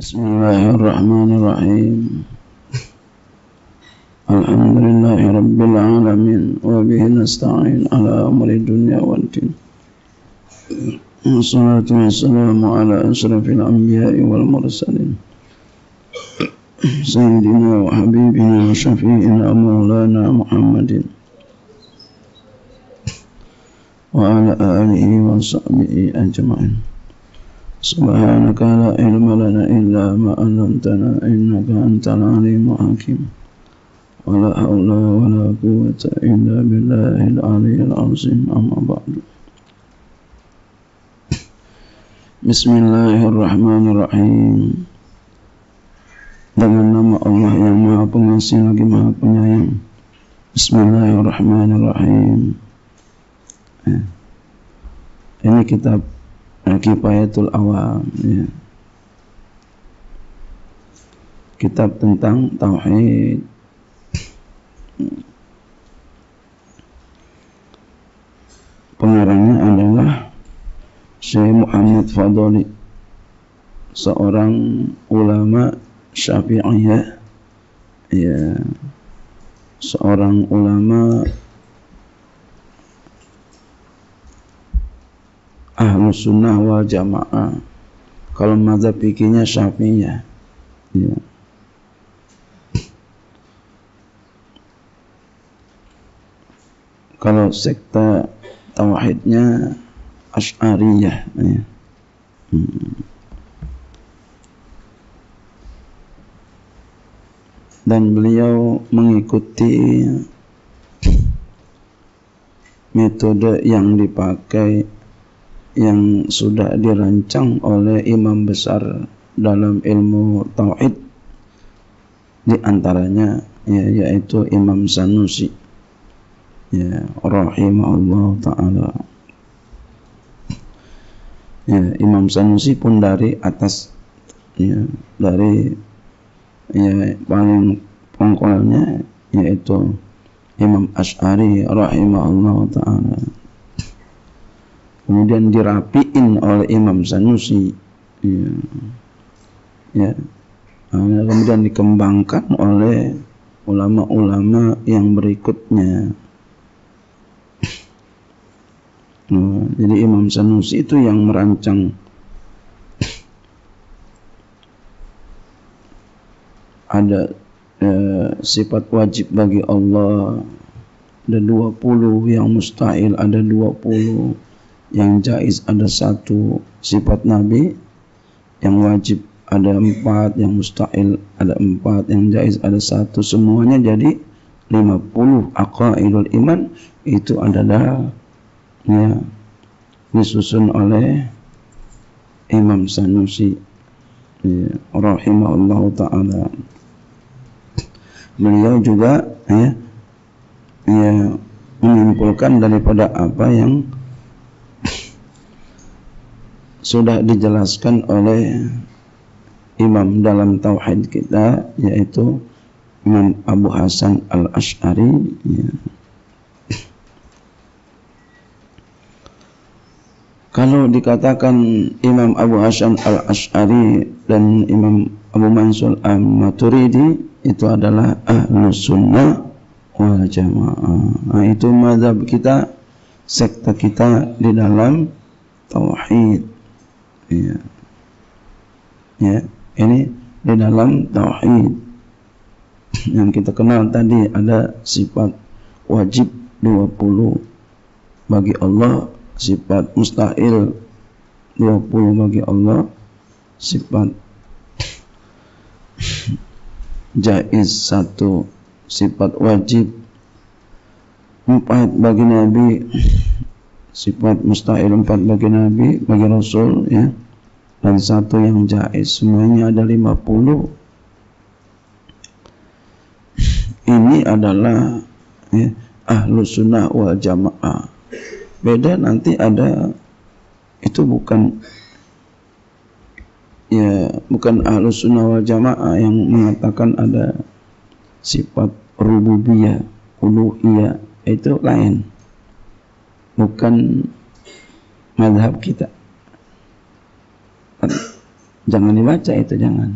Bismillahirrahmanirrahim. Alhamdulillahi rabbil alamin wa bihi nasta'in ala amri dunya waddin. Wassalatu wassalamu ala asrafil anbiya'i wal mursalin sayyidina wa habibina wa syafi'ina maulana Muhammadin wa ala alihi wa sahbihi ajma'in. Subhanaka la ilma lana illa ma 'allamtana innaka antal alimul hakim. Wa la haula wa la quwwata illa billahil aliyyil azim. Amma ba'du. Bismillahirrahmanirrahim. Dengan nama Allah yang Maha Pengasih lagi Maha Penyayang. Bismillahirrahmanirrahim. Ini kitab Kifayatul Awam, ya. Kitab tentang tauhid. Pengarangnya adalah Syekh Muhammad Fadli, seorang ulama Syafi'iyah, ya, seorang ulama Ahlus Sunnah wal Jamaah. Kalau mazhab fikihnya Syafi'iyah, ya. Kalau sekte tauhidnya Asy'ariyah, ya. Dan beliau mengikuti metode yang dipakai, yang sudah dirancang oleh imam besar dalam ilmu tauhid, di antaranya, ya, yaitu Imam Sanusi, ya, rahimahullah ta'ala. Ya, Imam Sanusi pun dari atas, ya, dari, ya, paling pangkalnya yaitu Imam Asy'ari rahimahullah ta'ala. Kemudian dirapiin oleh Imam Sanusi, ya, ya. Kemudian dikembangkan oleh ulama-ulama yang berikutnya. Nah, jadi Imam Sanusi itu yang merancang ada sifat wajib bagi Allah ada 20, yang mustahil ada 20, yang jaiz ada 1, sifat Nabi yang wajib ada 4, yang mustahil ada 4, yang jaiz ada 1, semuanya jadi 50 aqaidul iman. Itu adalah, ya, disusun oleh Imam Sanusi, ya, rahimahullah ta'ala. Beliau juga, ya, menyimpulkan daripada apa yang sudah dijelaskan oleh imam dalam tauhid kita, yaitu Imam Abu Hasan Al-Asy'ari, ya. Kalau dikatakan Imam Abu Hasan Al-Asy'ari dan Imam Abu Mansur Al-Maturidi itu adalah Ahlus Sunnah wal Jamaah. Nah, itu mazhab kita, sekte kita di dalam tauhid. Ya. Ya, ini di dalam tauhid yang kita kenal tadi, ada sifat wajib 20 bagi Allah, sifat mustahil 20 bagi Allah, sifat jaiz 1, sifat wajib 4 bagi Nabi, sifat mustahil 4 bagi Nabi, bagi Rasul, ya, dan 1 yang jaiz. Semuanya ada 50. Ini adalah, ya, Ahlus Sunnah wal Jamaah. Beda nanti ada, itu bukan, ya, bukan Ahlus Sunnah wal Jamaah yang mengatakan ada sifat rububiyah, uluhiyah, itu lain, bukan mazhab kita. Jangan dibaca itu, jangan.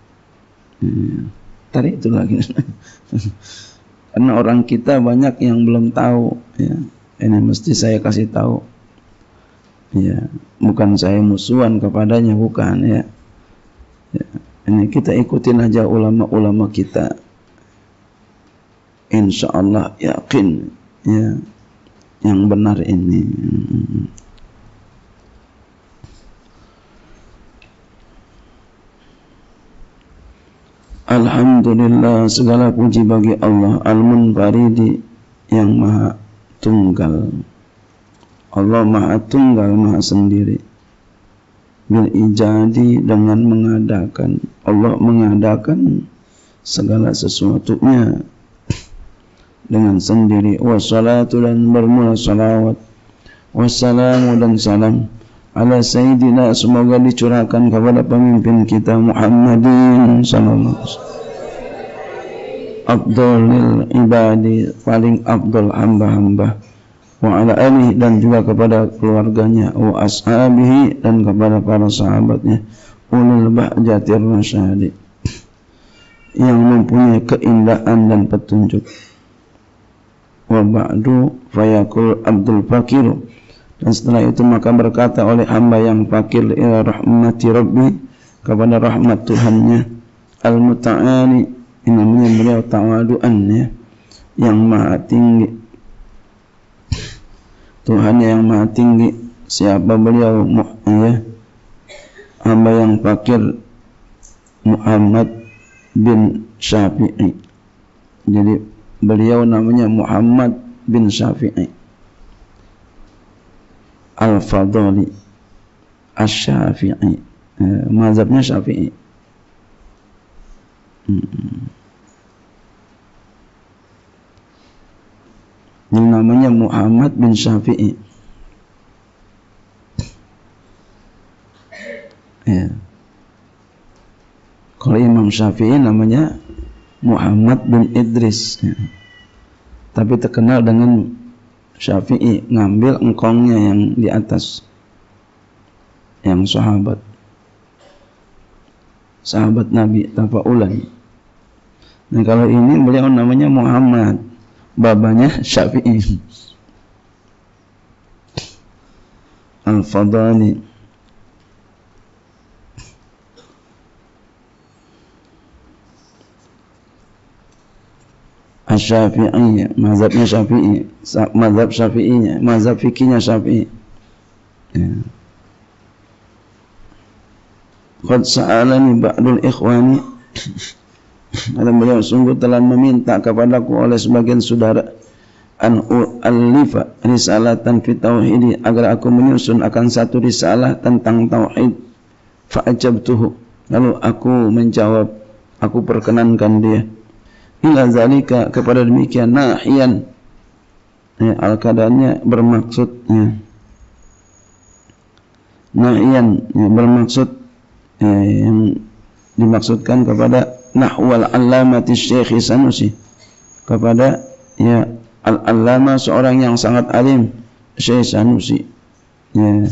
Tarik itu lagi. Karena orang kita banyak yang belum tahu, ya. Ini mesti saya kasih tahu. Ya, bukan saya musuhan kepadanya, bukan, ya. Ya. Ini kita ikutin aja ulama-ulama kita. Insyaallah yakin, ya, yang benar ini. Alhamdulillah, segala puji bagi Allah Al-Munfaridi, yang maha tunggal. Allah maha tunggal, maha sendiri. Bil ijadi, dengan mengadakan. Allah mengadakan segala sesuatunya dengan sendiri. Wassalatu, dan bermula salawat. Wassalamu, dan salam ala sayyidina, semoga dicurahkan kepada pemimpin kita Muhammadin sallallahu alaihi wasallam, abdulil ibadi, paling abdul hamba-hamba, wa ala alihi, dan juga kepada keluarganya, wa ashabihi, dan kepada para sahabatnya, ulul bahjatir rasyadi, yang mempunyai keindahan dan petunjuk. Wa ba'du fayaqul abdul fakiru, dan setelah itu maka berkata oleh hamba yang fakir, ila rahmati rabbi, kepada rahmat Tuhannya, al-muta'ali, ini namanya beliau tawadu'an, ya, yang maha tinggi. Tuhan yang maha tinggi. Siapa beliau? Ya, hamba yang fakir Muhammad bin Syafi'i. Jadi beliau namanya Muhammad bin Syafi'i Al-Fadhali Asy-Syafi'i, mazhabnya Syafi'i. Ini namanya Muhammad bin Syafi'i. Ya. Kalau Imam Syafi'i namanya Muhammad bin Idris, ya. Tapi terkenal dengan Syafi'i, ngambil engkongnya yang di atas, yang sahabat Nabi tafaulan. Nah, kalau ini beliau namanya Muhammad, babanya Syafi'i, Al-Fadhali. Asy-Syafi'i, mazhabnya Syafi'i, mazhab Syafi'inya, mazhab fikihnya Syafi'i. Ya. Qad sa'alani ba'dul ikhwani, kata beliau, sungguh telah meminta kepadaku oleh sebagian saudara, an u'allifa risalatan fi tauhidi, agar aku menyusun akan satu risalah tentang tauhid. Fa'ajabtuhu, lalu aku menjawab, aku perkenankan dia. Ila zalika, kepada demikian, nahiyan, ya, al-kadanya bermaksud, ya, nahiyan, ya, bermaksud, ya, yang dimaksudkan kepada nahwal allamati Syekh Sanusi, kepada, ya, al-allama, seorang yang sangat alim, Syekh Sanusi, ya,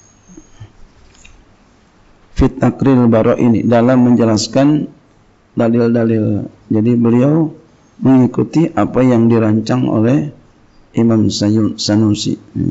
fit takril bara'ini, dalam menjelaskan dalil-dalil. Jadi beliau mengikuti apa yang dirancang oleh Imam Sanusi.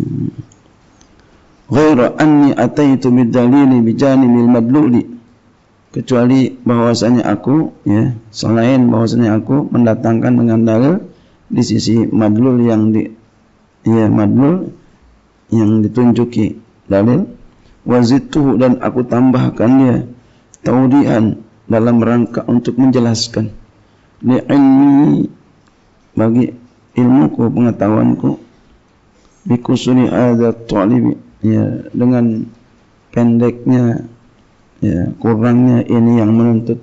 Ghaira anni ataitu bid-dalili bijanibil madluli, kecuali bahwasanya aku, ya, selain bahwasanya aku mendatangkan dengan dalil di sisi madlul yang madlul yang ditunjuki dalil, wazidtuhu, dan aku tambahkan dia taudihan, dalam rangka untuk menjelaskan, li ilmi, bagi ilmuku, pengetahuanku, bi kusuri hadzal talibi, ya, dengan pendeknya, ya, kurangnya ini yang menuntut,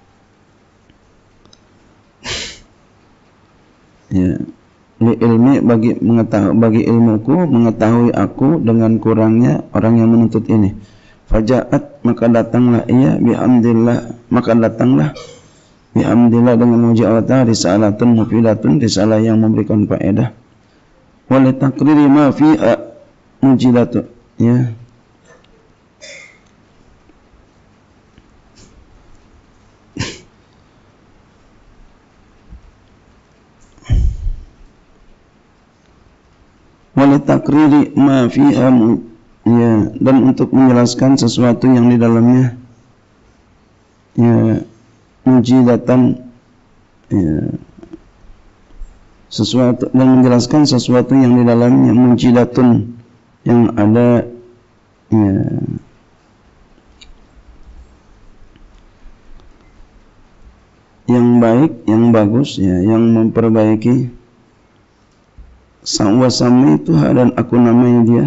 ya, li ilmi, bagi ilmuku, mengetahui aku dengan kurangnya orang yang menuntut ini. Fajaat, maka datanglah ia, bihamdillah, dengan muji Allah, risalatun mufidatun, risalah yang memberikan faedah, wali takriri ma fi'a mujidatun, ya, walitakriri ma fiha ya, dan untuk menjelaskan sesuatu yang di dalamnya ya mujidatan ya, sesuatu, dan menjelaskan sesuatu yang di dalamnya mujidatun, yang ada ya, yang baik, yang bagus ya, yang memperbaiki. Wasami Tuhan, dan aku namanya dia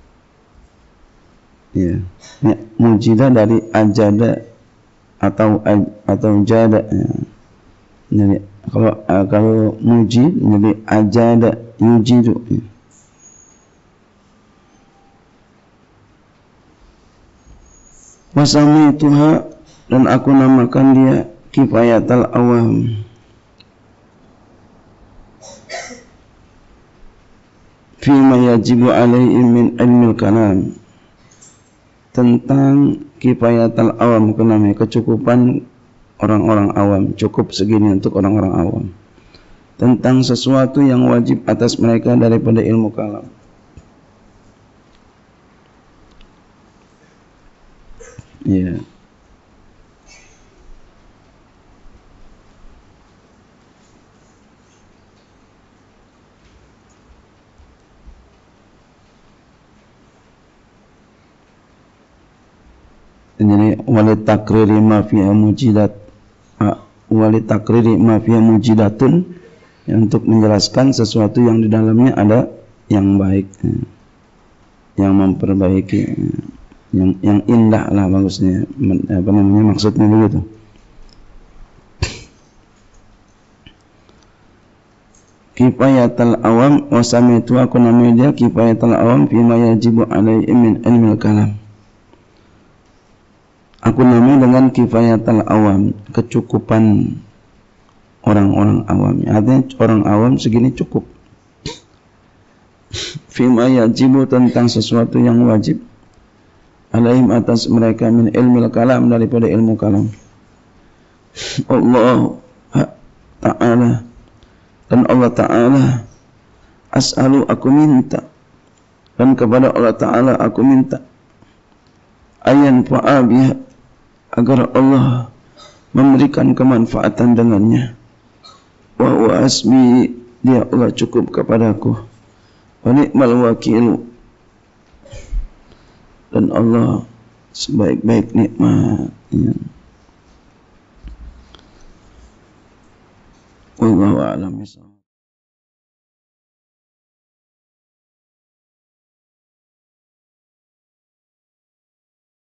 ya, mujidah dari ajada atau jada ya. Jadi kalau mujid jadi ajada yujidu ya. Wasami Tuhan, dan aku namakan dia kifayatal awam, fima yajibu alaihi min ilmil kalam, tentang kifayatal awam, namanya kecukupan orang-orang awam, cukup segini untuk orang-orang awam, tentang sesuatu yang wajib atas mereka daripada ilmu kalam. Ya. Jadi walitakriri ma fiha mujidat, walitakriri ma fiha mujidatun, ya, untuk menjelaskan sesuatu yang di dalamnya ada yang baik, yang memperbaiki, yang indah lah bagusnya, apa namanya, maksudnya begitu. Kifayatul awam wasamitu, aku namanya dia kifayatul awam fima yajibu alaihi min ilmil kalam. Aku namai dengan kifayatul awam, kecukupan orang-orang awam. Artinya orang awam segini cukup. Fima yajibu, tentang sesuatu yang wajib alaihim, atas mereka, min ilmil kalam, daripada ilmu kalam. Allah Ta'ala, dan Allah Ta'ala, as'alu, aku minta, dan kepada Allah Ta'ala aku minta, ayan fa'abiyah, agar Allah memberikan kemanfaatan dengannya. Wa huwa asbi, dia Allah cukup kepadaku. Wa ni'mal wakilu, dan Allah sebaik-baik nikmat. Wallahu a'lam bishawab.